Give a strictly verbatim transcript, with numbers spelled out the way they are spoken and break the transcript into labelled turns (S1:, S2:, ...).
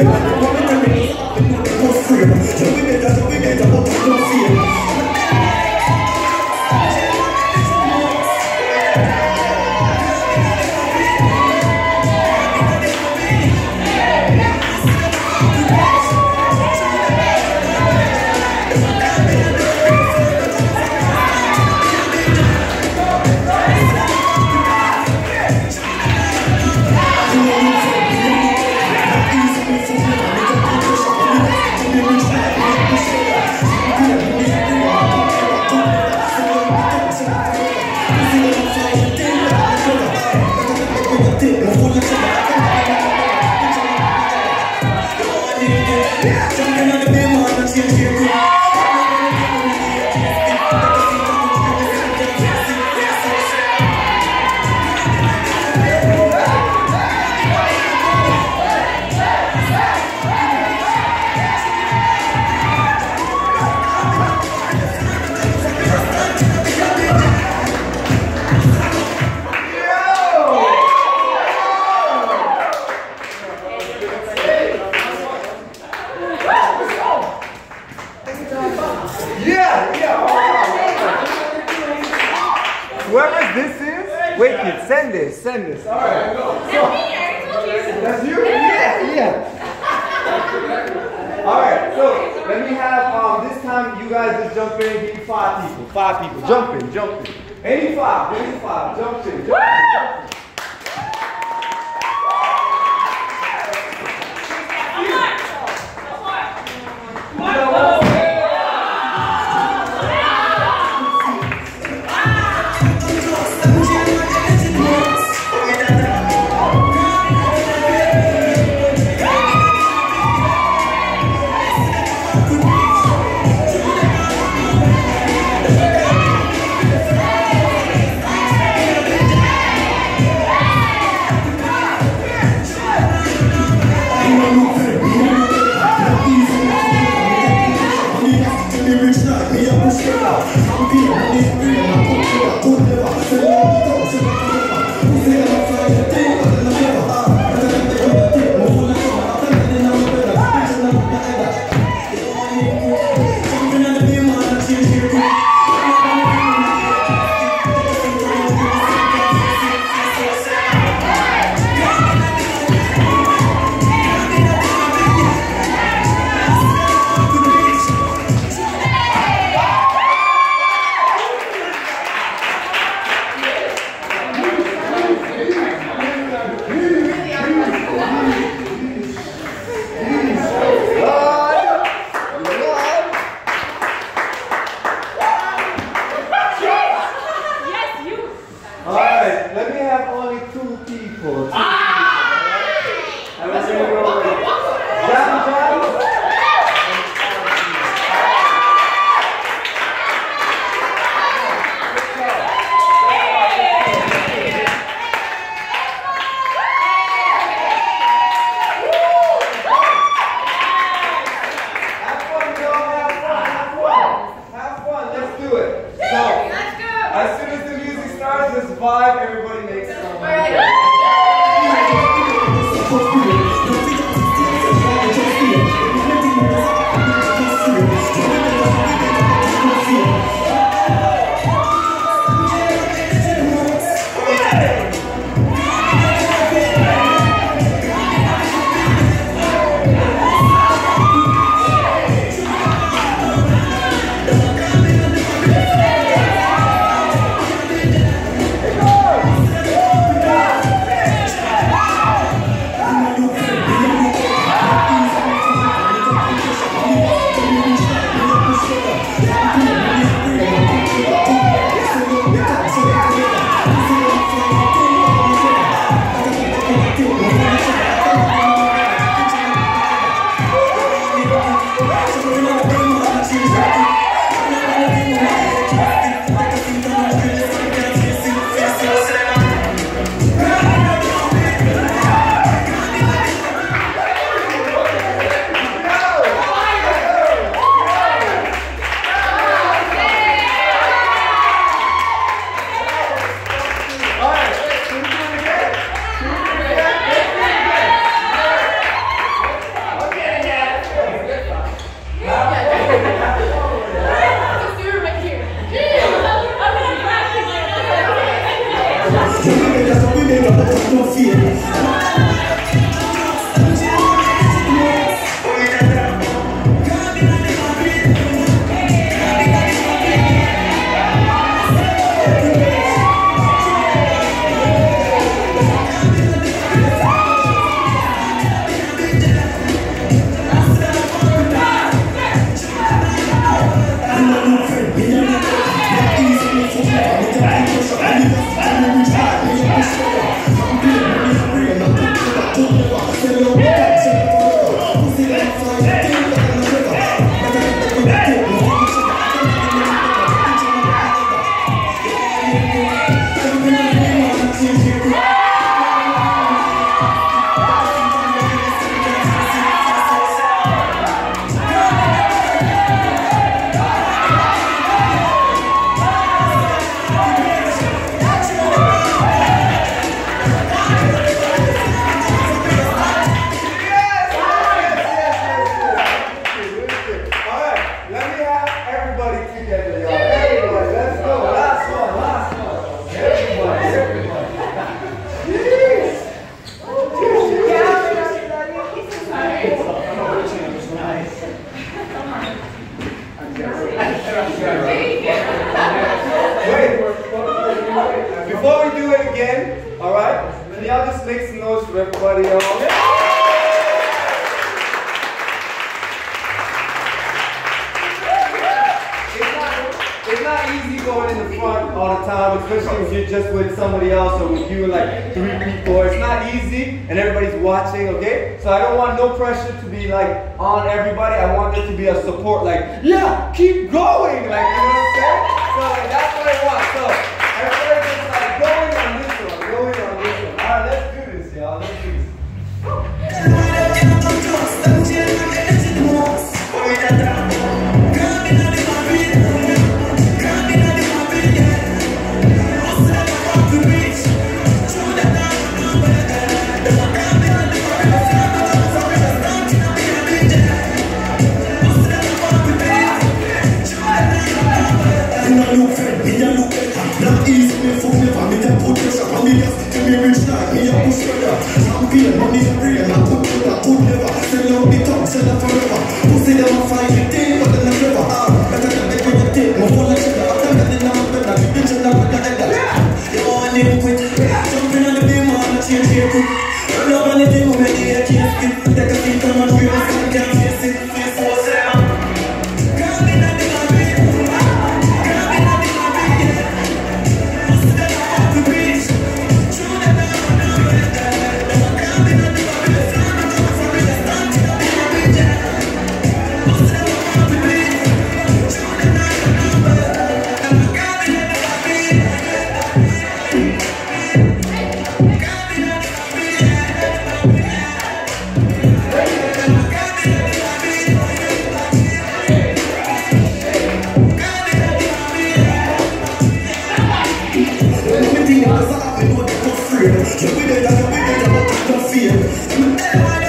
S1: Whoever this is, wait, kid, send this, send this. All right, go. So, that's you? Yeah, yeah. All right, so let me have um this time you guys just jump in and give me five people, five people, jump in, jump in. Any five, any five, jump in, jump in, jump in. Before we do it again, alright, can y'all just make some noise for everybody, y'all? It's not easy going in the front all the time, especially if you're just with somebody else or with you and like three people. It's not easy and everybody's watching, okay? So I don't want no pressure to be like on everybody. I want there to be a support, like, yeah, keep going, like, you know what I'm saying? So like, that's what I want. So everybody just like going on this one, going on this one. All right, let's do this, y'all. Let's do this.
S2: Fear.